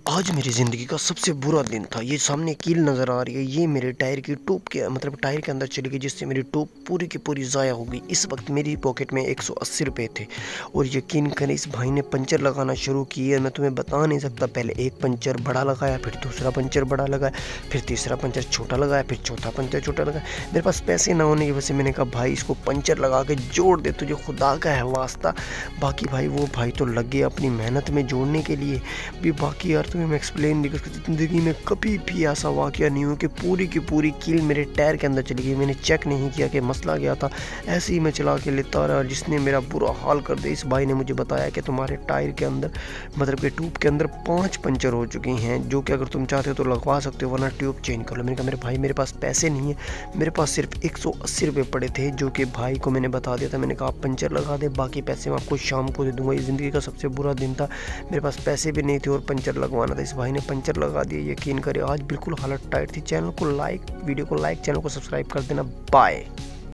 आज मेरी ज़िंदगी का सबसे बुरा दिन था। ये सामने कील नज़र आ रही है, ये मेरे टायर की ट्यूब के मतलब टायर के अंदर चली गई, जिससे मेरी ट्यूब पूरी की पूरी ज़ाया हो गई। इस वक्त मेरी पॉकेट में 180 रुपये थे और यकीन करें इस भाई ने पंचर लगाना शुरू किया। मैं तुम्हें बता नहीं सकता, पहले एक पंचर बड़ा लगाया, फिर दूसरा पंचर बड़ा लगाया, फिर तीसरा पंचर छोटा लगाया, फिर चौथा पंचर छोटा लगाया। मेरे पास पैसे ना होने की वजह से मैंने कहा भाई इसको पंचर लगा के जोड़ दे, तुझे खुदा का है वास्ता। बाकी भाई वो भाई तो लग गए अपनी मेहनत में जोड़ने के लिए भी। बाकी यार मैं एक्सप्लेन नहीं कर सकती, ज़िंदगी में कभी भी ऐसा वाक़या नहीं हुआ कि पूरी की पूरी कील मेरे टायर के अंदर चली गई। मैंने चेक नहीं किया कि मसला क्या था, ऐसे ही मैं चला के लेता रहा, जिसने मेरा बुरा हाल कर दिया। इस भाई ने मुझे बताया कि तुम्हारे टायर के अंदर मतलब कि ट्यूब के अंदर 5 पंचर हो चुके हैं, जो कि अगर तुम चाहते हो तो लगवा सकते हो, वरना ट्यूब चेंज कर लो। मैंने कहा मेरे भाई मेरे पास पैसे नहीं है, मेरे पास सिर्फ 180 रुपये पड़े थे, जो कि भाई को मैंने बता दिया था। मैंने कहा आप पंचर लगा दे, बाकी पैसे मैं आपको शाम को दे दूँगा। ये ज़िंदगी का सबसे बुरा दिन था, मेरे पास पैसे भी नहीं थे और पंचर लगवाना था। इस भाई ने पंचर लगा दिया, यकीन करें आज बिल्कुल हालत टाइट थी। चैनल को लाइक, वीडियो को लाइक, चैनल को सब्सक्राइब कर देना। बाय।